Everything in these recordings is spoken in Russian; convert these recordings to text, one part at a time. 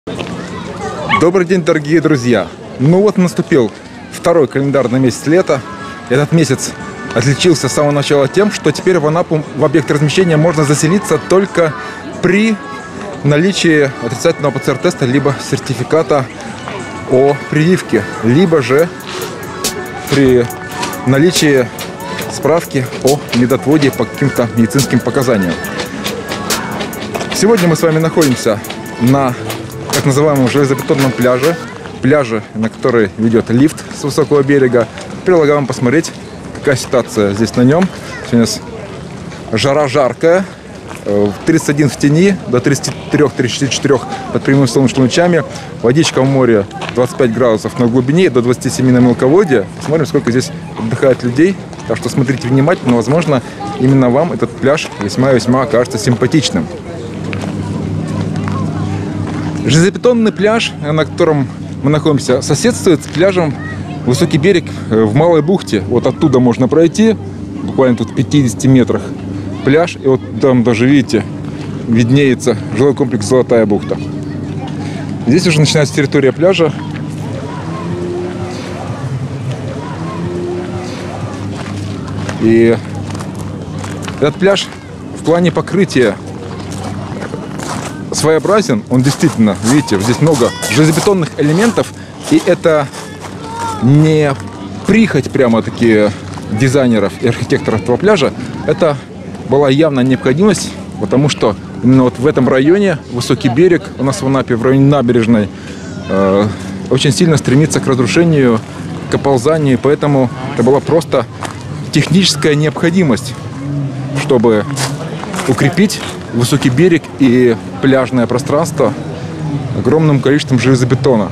Добрый день, дорогие друзья! Ну вот наступил второй календарный месяц лета. Этот месяц отличился с самого начала тем, что теперь в Анапу в объект размещения можно заселиться только при наличии отрицательного ПЦР-теста либо сертификата о прививке, либо же при наличии справки о медотводе по каким-то медицинским показаниям. Сегодня мы с вами находимся на так называемом железобетонном пляже, на который ведет лифт с высокого берега. Предлагаю вам посмотреть, какая ситуация здесь на нем. Сегодня жара жаркая, 31 в тени, до 33-34 под прямыми солнечными лучами. Водичка в море 25 градусов на глубине, до 27 на мелководье. Смотрим, сколько здесь отдыхает людей. Так что смотрите внимательно, возможно, именно вам этот пляж весьма-весьма окажется симпатичным. Железобетонный пляж, на котором мы находимся, соседствует с пляжем Высокий берег в Малой бухте. Вот оттуда можно пройти, буквально тут в 50 метрах пляж. И вот там даже, видите, виднеется жилой комплекс Золотая бухта. Здесь уже начинается территория пляжа. И этот пляж в плане покрытия своеобразен. Он действительно, видите, здесь много железобетонных элементов. И это не прихоть прямо-таки дизайнеров и архитекторов этого пляжа. Это была явная необходимость, потому что именно вот в этом районе, Высокий берег, у нас в Анапе, в районе набережной, очень сильно стремится к разрушению, к оползанию. Поэтому это была просто техническая необходимость, чтобы укрепить Высокий берег и пляжное пространство огромным количеством железобетона.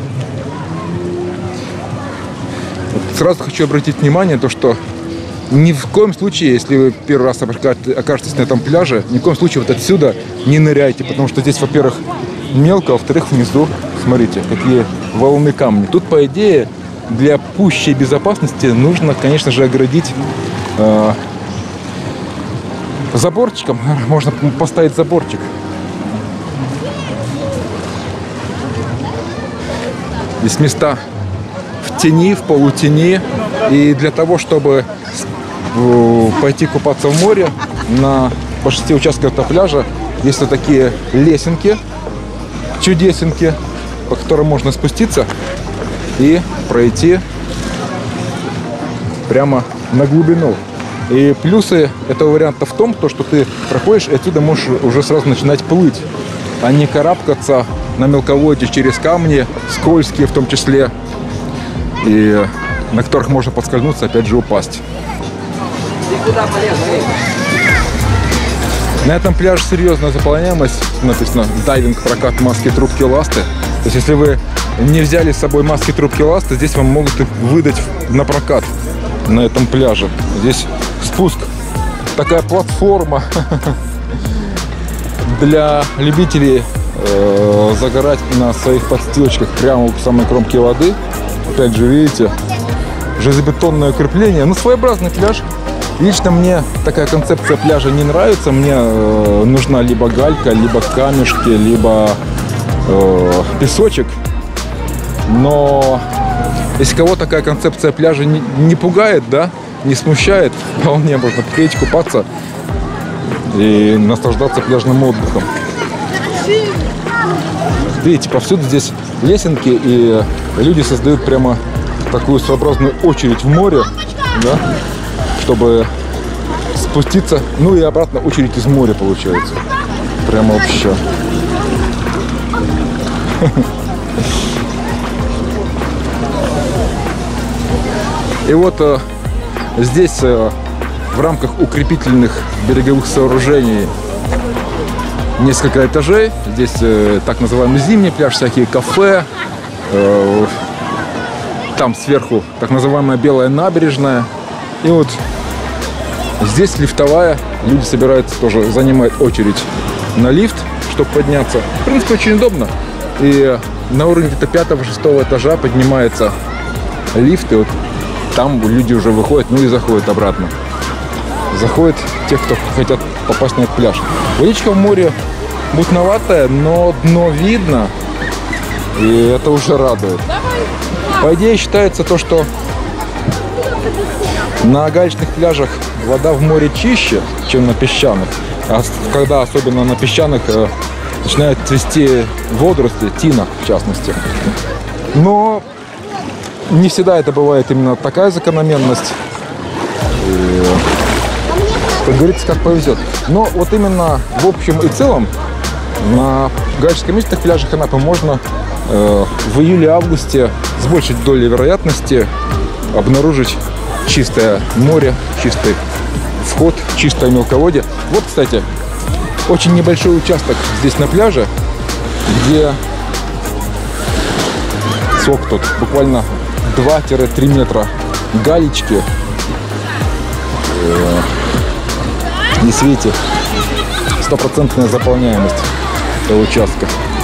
Сразу хочу обратить внимание, то, что ни в коем случае, если вы первый раз окажетесь на этом пляже, ни в коем случае вот отсюда не ныряйте, потому что здесь, во-первых, мелко, во-вторых, внизу, смотрите, какие волны камни. Тут, по идее, для пущей безопасности нужно, конечно же, оградить заборчиком. Можно поставить заборчик. Здесь места в тени, в полутени. И для того, чтобы пойти купаться в море, на по 6 участках этого пляжа есть вот такие лесенки, чудесенки, по которым можно спуститься и пройти прямо на глубину. И плюсы этого варианта в том, что ты проходишь и отсюда можешь уже сразу начинать плыть, а не карабкаться на мелководье через камни, скользкие в том числе, и на которых можно подскользнуться, опять же упасть. На этом пляже серьезная заполняемость. Написано дайвинг, прокат, маски, трубки, ласты. То есть если вы не взяли с собой маски, трубки, ласты, здесь вам могут их выдать на прокат на этом пляже. Здесь спуск, такая платформа для любителей загорать на своих подстилочках прямо у самой кромки воды. Опять же, видите, железобетонное укрепление. Ну, своеобразный пляж. Лично мне такая концепция пляжа не нравится. Мне нужна либо галька, либо камешки, либо песочек. Но если кого такая концепция пляжа не пугает, да, не смущает, вполне можно приходить купаться и наслаждаться пляжным отдыхом. Видите, повсюду здесь лесенки, и люди создают прямо такую своеобразную очередь в море, да, чтобы спуститься. Ну и обратно очередь из моря получается. Прямо вообще. И вот здесь в рамках укрепительных береговых сооружений несколько этажей. Здесь так называемый зимний пляж, всякие кафе. Там сверху так называемая белая набережная. И вот здесь лифтовая. Люди собираются тоже занимать очередь на лифт, чтобы подняться. В принципе, очень удобно. И на уровне где-то 5-6 этажа поднимается лифт. И вот там люди уже выходят, ну и заходят обратно. Заходят те, кто хотят попасть на этот пляж. Водичка в море мутноватая, но дно видно. И это уже радует. По идее считается то, что на галечных пляжах вода в море чище, чем на песчаных. А когда особенно на песчаных начинают цвести водоросли, тина в частности. Но не всегда это бывает именно такая закономерность. И, как говорится, как повезет. Но вот именно в общем и целом на галечско-месячных пляжах Анапы можно в июле-августе с большей долей вероятности обнаружить чистое море, чистый вход, чистое мелководье. Вот, кстати, очень небольшой участок здесь на пляже, где сколько тут, буквально 2-3 метра галечки и светит 100% заполняемость этого участка.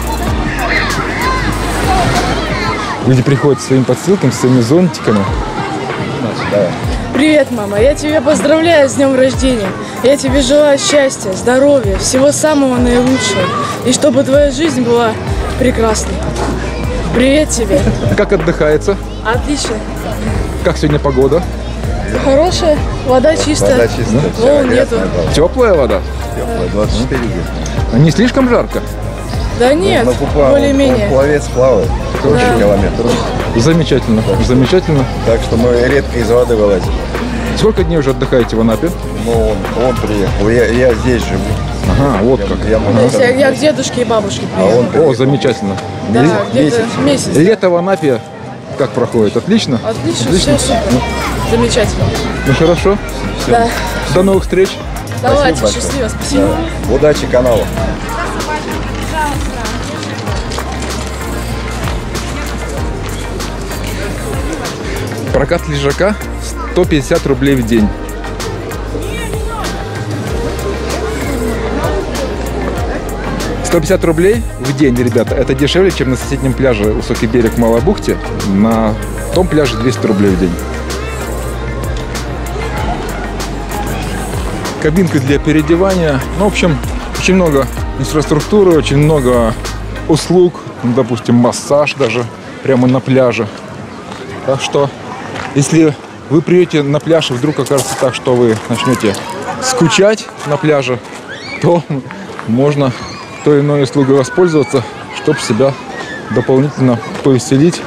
Люди приходят со своим подстилками, со своими зонтиками. Привет, мама. Я тебя поздравляю с днем рождения. Я тебе желаю счастья, здоровья, всего самого наилучшего. И чтобы твоя жизнь была прекрасной. Привет тебе. Как отдыхается? Отлично. Как сегодня погода? Хорошая, вода чистая. Вода чистая. Волн нету. Теплая вода? Теплая, 24 где-то. Не слишком жарко? Да нет, более-менее. Пловец плавает. Да. Километр. Замечательно, замечательно. Так что мы редко из воды вылазим. Сколько дней уже отдыхаете в Анапе? Ну, он приехал. Я здесь живу. Ага, вот как. То есть я к дедушке и бабушке приехала. О, замечательно. Да, где-то месяц. Лето в Анапе как проходит? Отлично? Отлично, все супер. Замечательно. Ну хорошо. Да. До новых встреч. Давайте, большое. счастливо, спасибо. Удачи каналу. Прокат лежака 150 рублей в день. $150 в день, ребята, это дешевле, чем на соседнем пляже Высокий берег в Малой бухте. На том пляже 200 рублей в день. Кабинка для переодевания. Ну, в общем, очень много инфраструктуры, очень много услуг. Ну, допустим, массаж даже прямо на пляже. Так что, если вы приедете на пляж и вдруг окажется так, что вы начнете скучать на пляже, то можно той или иной услугой воспользоваться, чтобы себя дополнительно повеселить.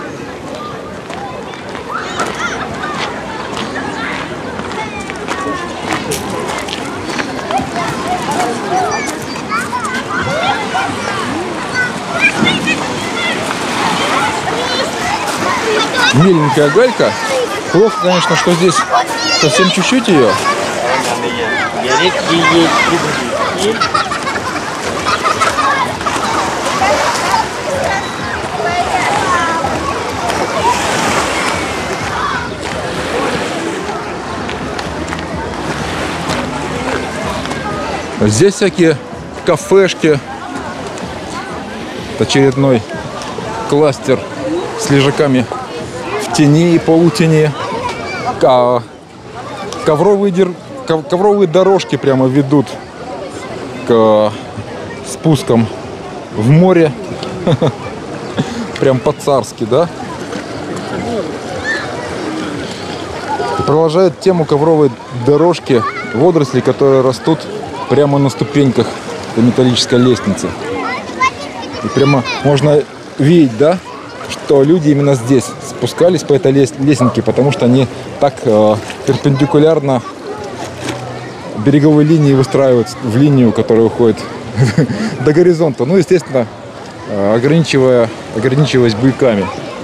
Миленькая галька. Плохо, конечно, что здесь совсем чуть-чуть ее. Здесь всякие кафешки. Очередной кластер с лежаками в тени и полутени. Ковровые дорожки прямо ведут к спускам в море. Прям по-царски, да? И продолжает тему ковровой дорожки водорослей, которые растут прямо на ступеньках до металлической лестницы. И прямо можно видеть, да, что люди именно здесь спускались по этой лесенке, потому что они так перпендикулярно береговой линии выстраиваются в линию, которая уходит до горизонта. Ну, естественно, ограничиваясь буйками.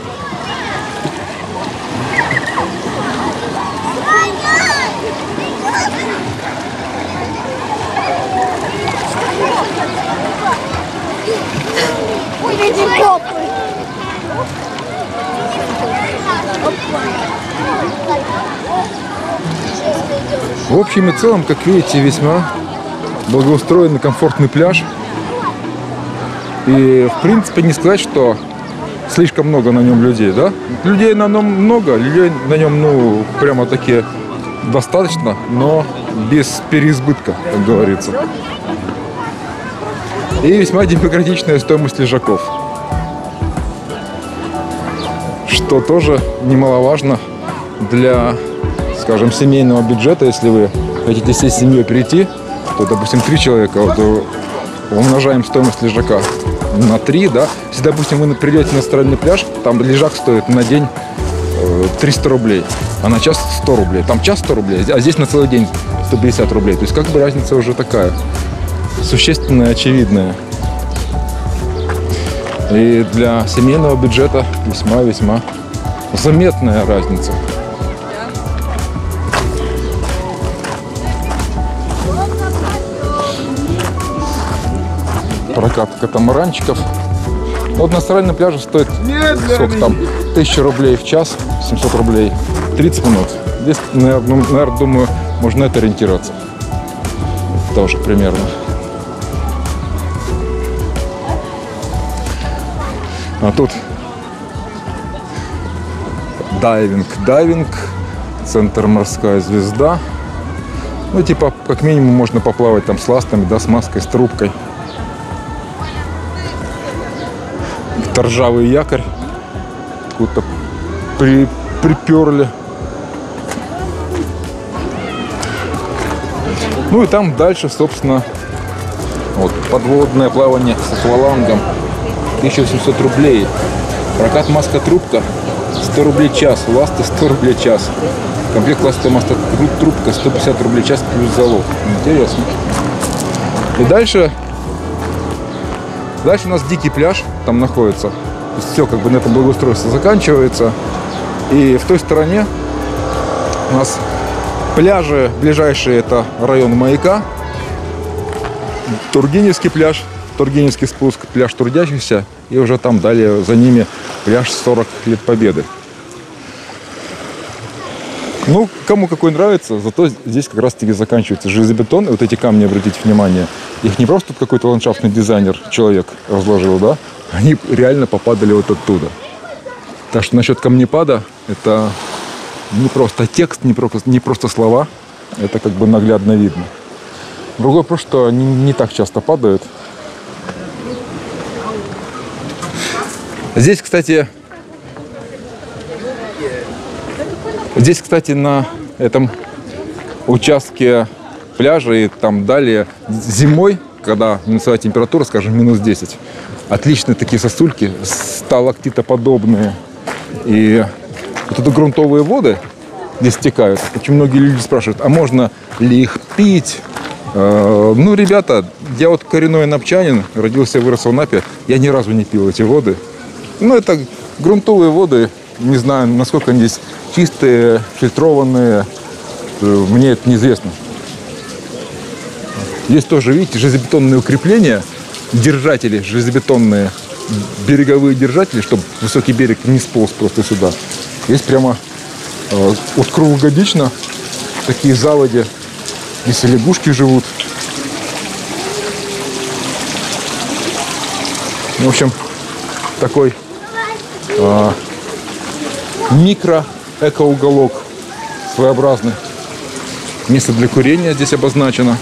В общем и целом, как видите, весьма благоустроенный, комфортный пляж. И, в принципе, не сказать, что слишком много на нем людей, да? Людей на нем много, людей на нем, ну, прямо-таки достаточно, но без переизбытка, как говорится. И весьма демократичная стоимость лежаков. что тоже немаловажно для, скажем, семейного бюджета. Если вы хотите всей семьей прийти, то, допустим, 3 человека, вот, умножаем стоимость лежака на 3, да. Если, допустим, вы придете на астральный пляж, там лежак стоит на день 300 рублей, а на час 100 рублей. Там час 100 рублей, а здесь на целый день 150 рублей. То есть как бы разница уже такая существенная, очевидная. И для семейного бюджета весьма-весьма заметная разница. Прокат катамаранчиков. Вот на астральном пляже стоит сколько там? 1000 рублей в час, 700 рублей 30 минут. Здесь, наверное, думаю, можно на это ориентироваться. Тоже примерно. А тут дайвинг, центр «Морская звезда». Ну, типа, как минимум, можно поплавать там с ластами, да, с маской, с трубкой. Ржавый якорь откуда-то приперли. Ну и там дальше, собственно, вот подводное плавание с аквалангом, 1700 рублей. Прокат маска-трубка 100 рублей час, ласты 100 рублей час. Комплект ласты маска-трубка 150 рублей час плюс залог. Интересно. И дальше у нас дикий пляж там находится. Все как бы на этом благоустройство заканчивается. И в той стороне у нас пляжи ближайшие, это район Маяка, Тургеневский пляж, Тургеневский спуск, пляж трудящихся. И уже там далее за ними пляж 40 лет Победы. Ну, кому какой нравится, зато здесь как раз-таки заканчивается железобетон. И вот эти камни, обратите внимание, их не просто какой-то ландшафтный дизайнер, человек разложил, да? Они реально попадали вот оттуда. Так что насчет камнепада, это не просто текст, не просто слова. Это как бы наглядно видно. Другое просто, что они не так часто падают. Здесь, кстати, на этом участке пляжа и там далее зимой, когда минусовая температура, скажем, минус 10, отличные такие сосульки, сталактитоподобные. И вот это грунтовые воды здесь стекают. Очень многие люди спрашивают, а можно ли их пить? Ну, ребята, я вот коренной анапчанин, родился и вырос в Анапе, я ни разу не пил эти воды. Ну, это грунтовые воды, не знаю, насколько они здесь чистые, фильтрованные, мне это неизвестно. Здесь тоже, видите, железобетонные укрепления, держатели железобетонные, береговые держатели, чтобы высокий берег не сполз просто сюда. Здесь прямо вот круглогодично такие заводи, здесь и лягушки живут. В общем, такой микро-эко-уголок своеобразный. Место для курения здесь обозначено.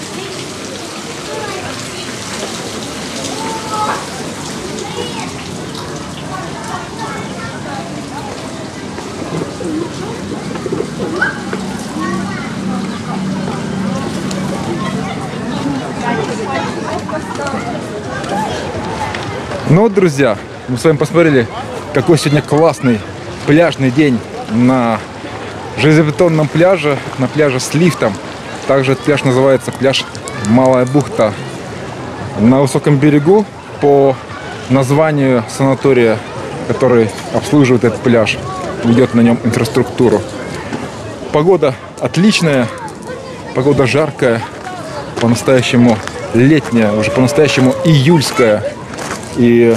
Ну вот, друзья, мы с вами посмотрели, какой сегодня классный пляжный день на железобетонном пляже, на пляже с лифтом. Также этот пляж называется пляж Малая бухта. На высоком берегу по названию санатория, который обслуживает этот пляж, ведет на нем инфраструктуру. Погода отличная, погода жаркая, по-настоящему летняя, уже по-настоящему июльская. И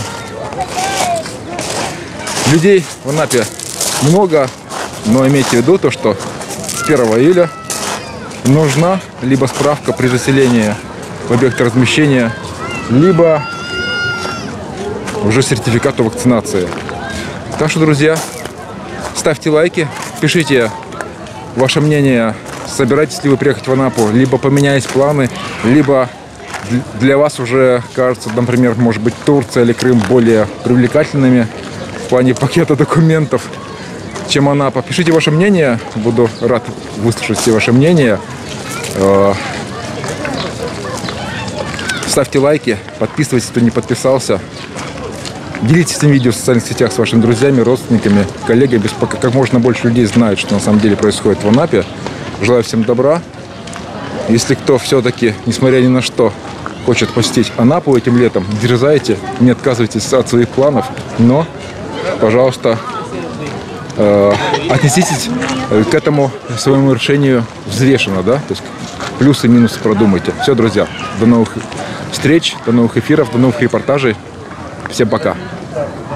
людей в Анапе много, но имейте в виду то, что с 1 июля нужна либо справка при заселении в объект размещения, либо уже сертификат о вакцинации. Так что, друзья, ставьте лайки, пишите ваше мнение, собираетесь ли вы приехать в Анапу, либо поменялись планы, либо для вас уже кажется, например, может быть, Турция или Крым более привлекательными в плане пакета документов. чем Анапа. Пишите ваше мнение, буду рад выслушать все ваши мнения. Ставьте лайки, подписывайтесь, кто не подписался. Делитесь этим видео в социальных сетях с вашими друзьями, родственниками, коллегами. Пока как можно больше людей знают, что на самом деле происходит в Анапе. Желаю всем добра. Если кто все-таки, несмотря ни на что, хочет посетить Анапу этим летом, дерзайте, не отказывайтесь от своих планов, но, пожалуйста, отнеситесь к этому своему решению взвешенно, да, то есть плюсы и минусы продумайте. Все, друзья, до новых встреч, до новых эфиров, до новых репортажей. Всем пока.